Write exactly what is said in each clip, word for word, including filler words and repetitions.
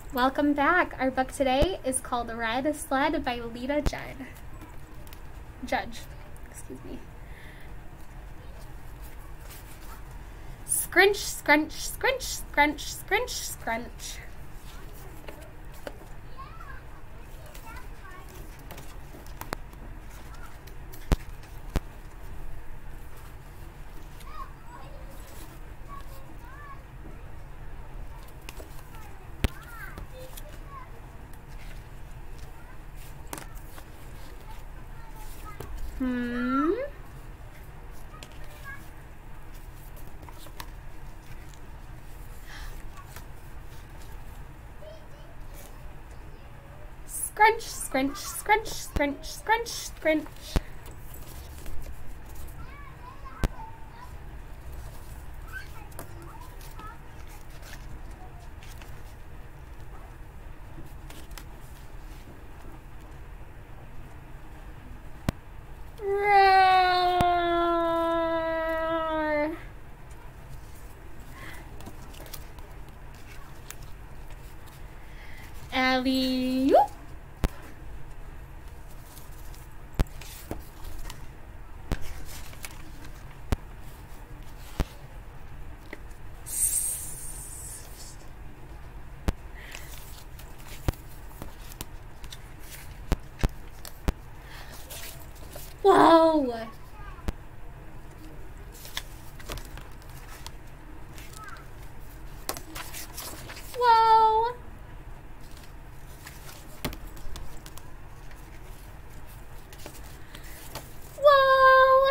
Welcome back. Our book today is called Red Sled by Lita Judd. Judge. Excuse me. Scrunch, scrunch, scrunch, scrunch, scrunch, scrunch. Hmm. Scrunch, scrunch, scrunch, scrunch, scrunch, scrunch. Roar. Alley-oop. Whoa! Whoa! Whoa!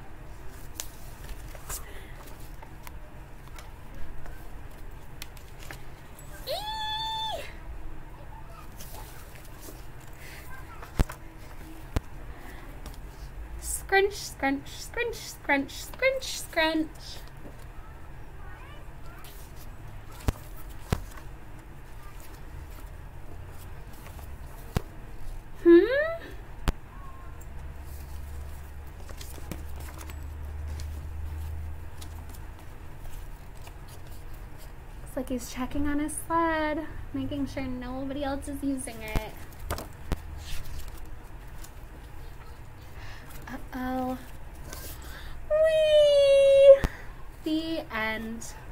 Eee! Scrunch, scrunch, scrunch, scrunch, scrunch, scrunch. Hmm? Looks like he's checking on his sled, making sure nobody else is using it. Uh-oh. Whee! The end.